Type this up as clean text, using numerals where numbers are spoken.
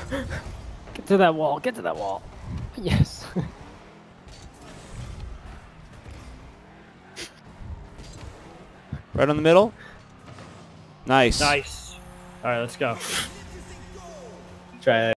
Get to that wall. Get to that wall. Yes. Right on the middle. Nice. Nice. All right, let's go. Try that.